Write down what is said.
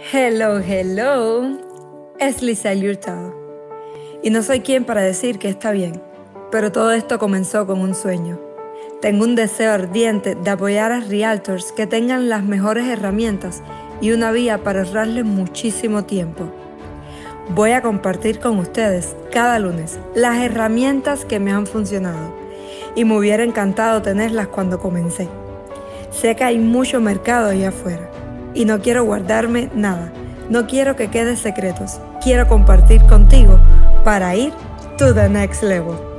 Hello, hello. Es Lisely Hurtado. Y no soy quien para decir que está bien, pero todo esto comenzó con un sueño. Tengo un deseo ardiente de apoyar a realtors que tengan las mejores herramientas y una vía para ahorrarles muchísimo tiempo. Voy a compartir con ustedes cada lunes las herramientas que me han funcionado y me hubiera encantado tenerlas cuando comencé. Sé que hay mucho mercado allá afuera y no quiero guardarme nada, no quiero que quede secretos, quiero compartir contigo para ir to the next level.